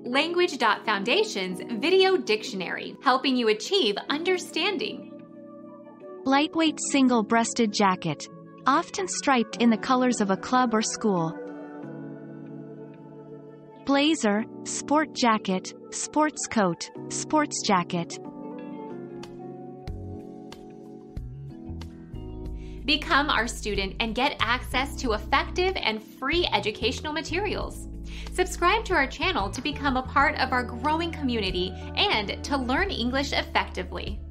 Language.Foundation's Video Dictionary, helping you achieve understanding. Lightweight single-breasted jacket, often striped in the colors of a club or school. Blazer, sport jacket, sports coat, sports jacket. Become our student and get access to effective and free educational materials. Subscribe to our channel to become a part of our growing community and to learn English effectively.